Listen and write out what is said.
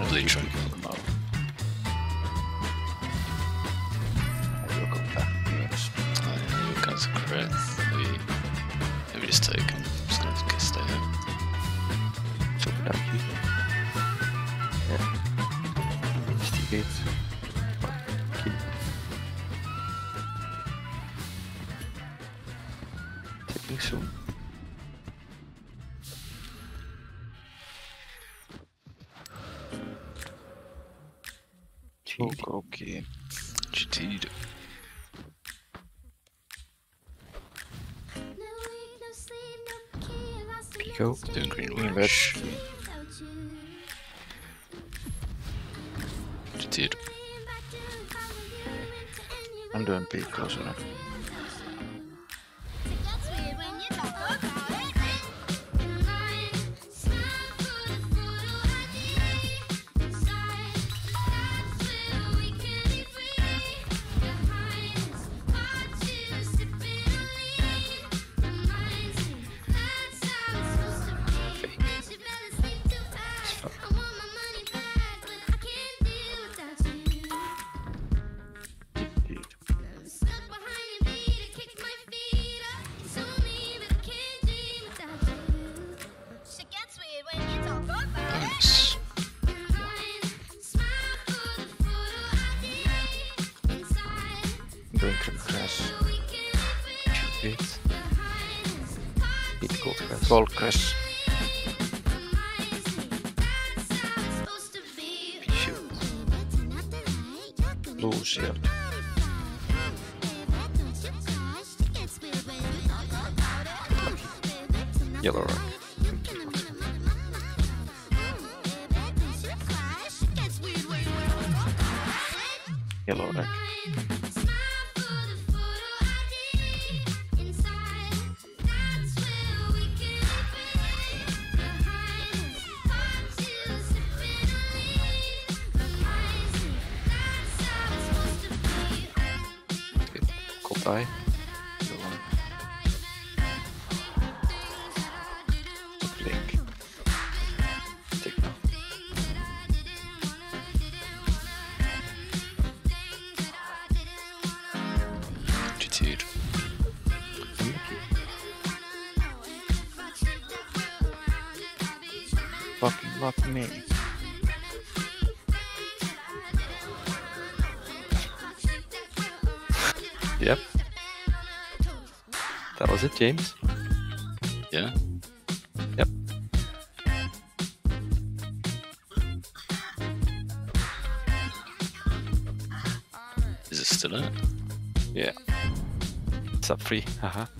probably tranquil now. I will go back. Yes. Oh yeah, you guys are correct. Maybe just take him. Just gonna stay here. So without you. Yeah. Investigate. Kill. Taking soon. Okay. GT'd. Pico. Doing green Green rush. red. GT'd. I'm doing Pico, so now. Nice. Doing green grass. Shoot it. Gold grass. Gold grass. Shoot. Blue shield. Yellow rock. Yellow rack. Gold eye. Blink. Take now. GT'd. Fucking love me. Yep. That was it, James. Yeah? Yep. Is it still in? Yeah. Sub free. Haha.